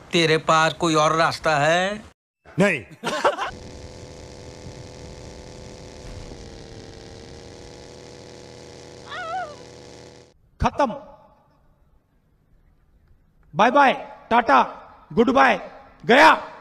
तेरे पास कोई और रास्ता है? नहीं। खत्म। Bye bye, tata, good bye, गया।